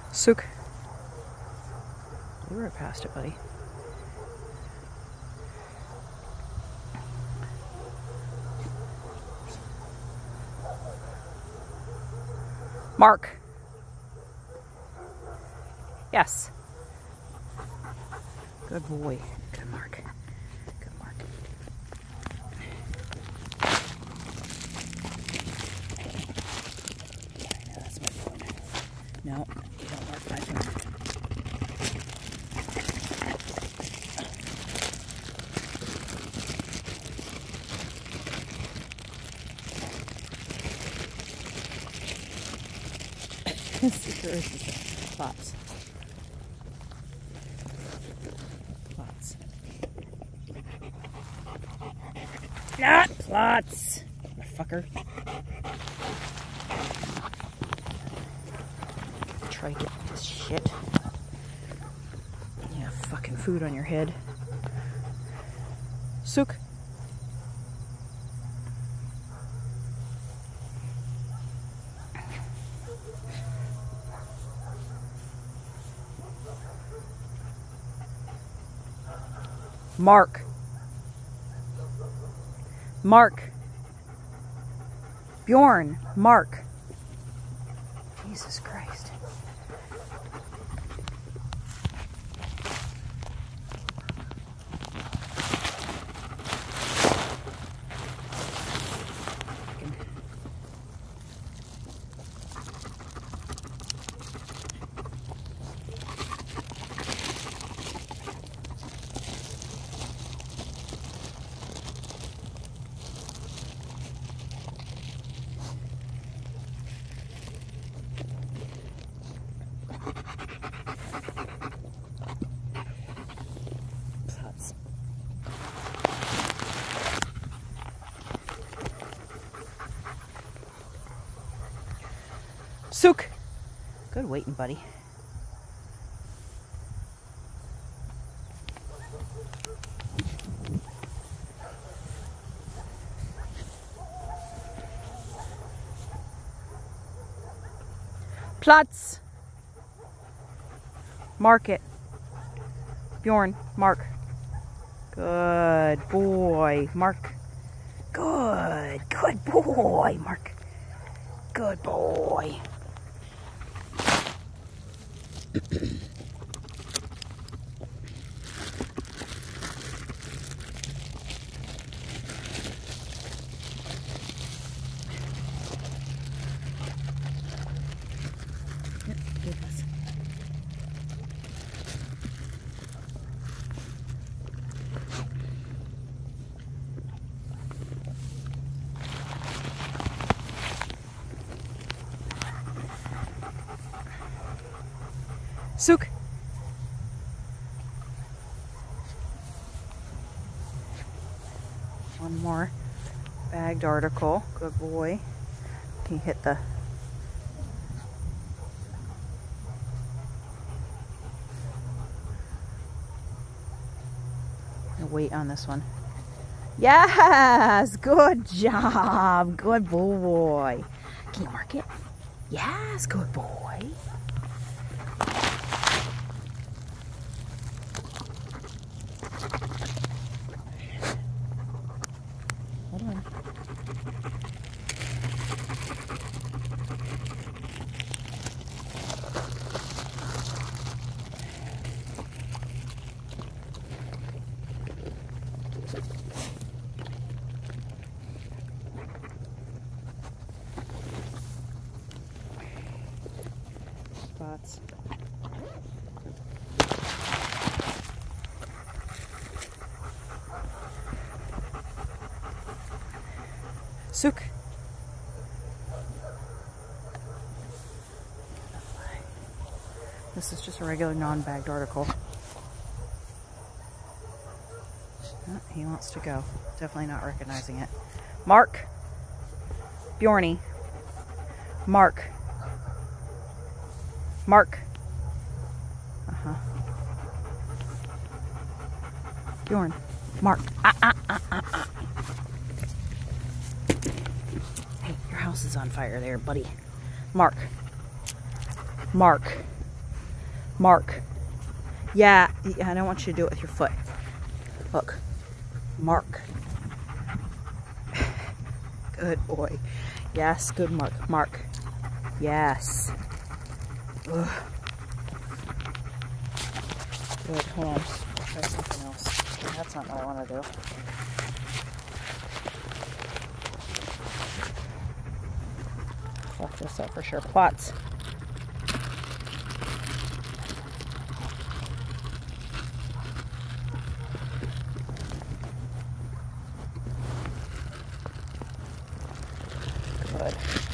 Sook. You were right past it, buddy. Mark. Yes. Good boy. Good Mark. Good Mark. I know that's my phone. No, you don't mark my phone. Plots. Plots. Not plots, motherfucker. Try to get this shit. You have fucking food on your head. Sook. Mark. Mark. Bjorne. Mark. Jesus Christ. Sook. Good waiting, buddy. Plots. Mark it. Bjorne, mark. Good boy, Mark. Good boy, Mark. Good boy. Sook. One more bagged article. Good boy. He hit the weight on this one. Yes, good job. Good boy. Can you mark it? Yes, good boy. Hold on. Spots. Sook. This is just a regular non-bagged article. Oh, he wants to go. Definitely not recognizing it. Mark. Bjorne. Mark. Mark. Bjorne. Mark. Hey, your house is on fire there, buddy. Mark. Mark. Mark. Yeah, I don't want you to do it with your foot. Look. Mark. Good boy. Yes, good Mark. Mark. Yes. Ugh. Good, hold on. Let's try something else. That's not what I want to do. Fuck this up for sure. Plots. Good.